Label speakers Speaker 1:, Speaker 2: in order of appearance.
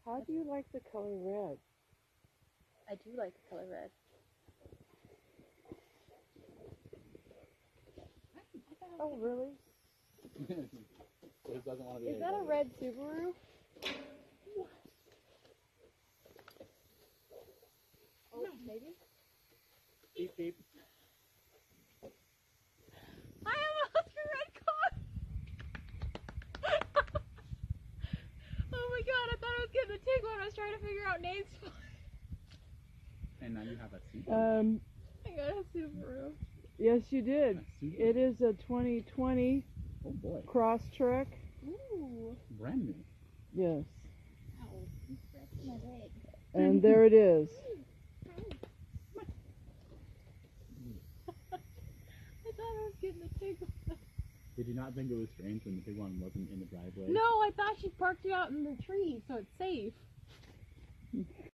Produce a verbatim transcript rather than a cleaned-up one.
Speaker 1: How do you like the color red?
Speaker 2: I do like the color red.
Speaker 1: Oh, really?
Speaker 3: It doesn't want to be
Speaker 2: Is that a red Subaru? Oh, maybe?
Speaker 3: Beep, beep.
Speaker 2: I almost a red car! Oh my god, I thought I was getting the Tiguan when I was trying to figure out names for it.
Speaker 3: And now you have a Subaru.
Speaker 1: Um,
Speaker 2: I got a Subaru.
Speaker 1: yes, you did.
Speaker 3: A Subaru.
Speaker 1: It is a twenty twenty
Speaker 3: Oh boy.
Speaker 1: Crosstrek.
Speaker 2: Ooh.
Speaker 3: Brand new.
Speaker 1: Yes.
Speaker 2: Ow, you scratched my leg.
Speaker 1: And there it is.
Speaker 2: I thought I was getting the Tiguan.
Speaker 3: Did you not think it was strange when the big one wasn't in the driveway?
Speaker 2: No, I thought she parked it out in the tree, so it's safe.